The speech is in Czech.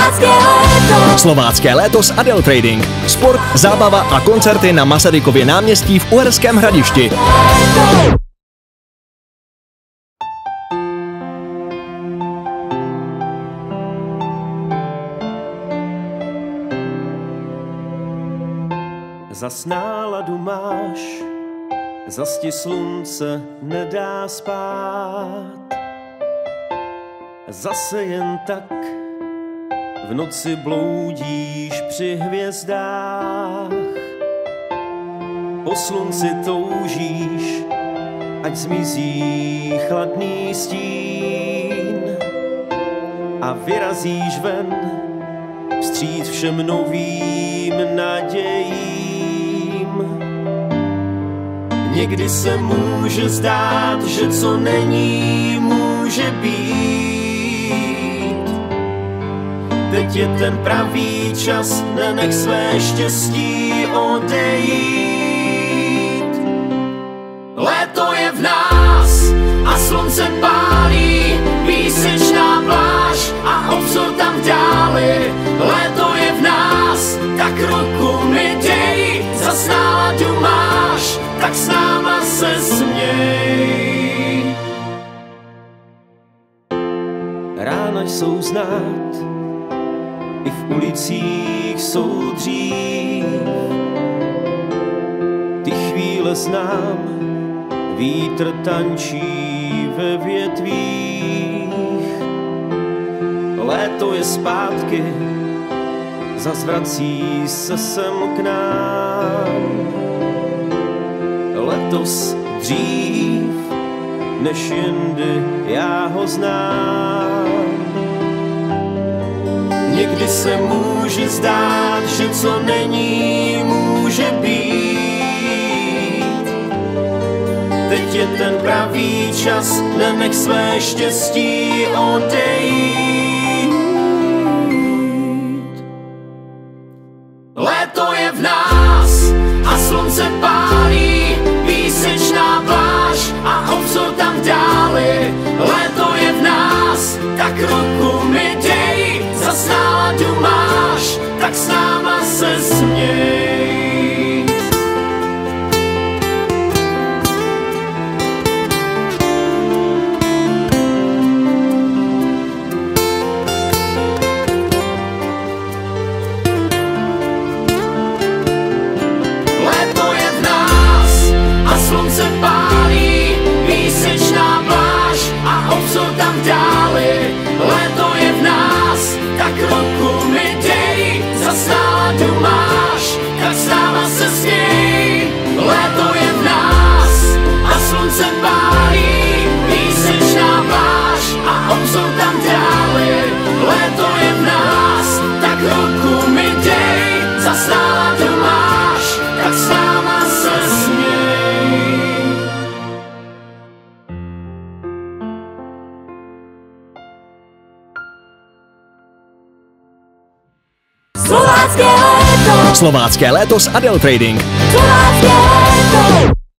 Slovácké léto s Adel Trading. Sport, zábava a koncerty na Masarykově náměstí v Uherském Hradišti. Zas náladu máš, zas ti slunce nedá spát. Zase jen tak v noci bloudíš při hvězdách. Po slunci toužíš, ať zmizí chladný stín a vyrazíš ven vstříc všem novým nadějím. Někdy se může zdát, že co není, může být. Teď je ten pravý čas, nenech své štěstí odejít. Léto je v nás a slunce pálí, písečná pláž a obzor tam v dáli. Léto je v nás, tak ruku mi dej, zas náladu máš, tak s náma se směj. Rána jsou znát, i v ulicích jsou dřív. Ty chvíle znám, vítr tančí ve větvích. Léto je zpátky, zas vrací se sem k nám. Letos dřív, než jindy já ho znám. Někdy se může zdát, že co není, může být. Teď je ten pravý čas, nenech své štěstí odejít. Léto je v nás a slunce pálí, písečná pláž a obzor tam v dáli. Léto je v nás, tak ruku mi dej, zas náladu máš, tak s náma se směj. Léto je v nás a slunce pálí, písečná pláž a obzor tam v dáli. Léto je v nás, tak ruku mi dej, zas náladu máš, tak s náma se směj. Léto je v nás a slunce pálí, písečná pláž a obzor tam dáli. Léto je v nás, tak ruku mi dej, zas náladu máš, tak s náma se směj. Slovácké léto s Adel Trading. Slovácké léto.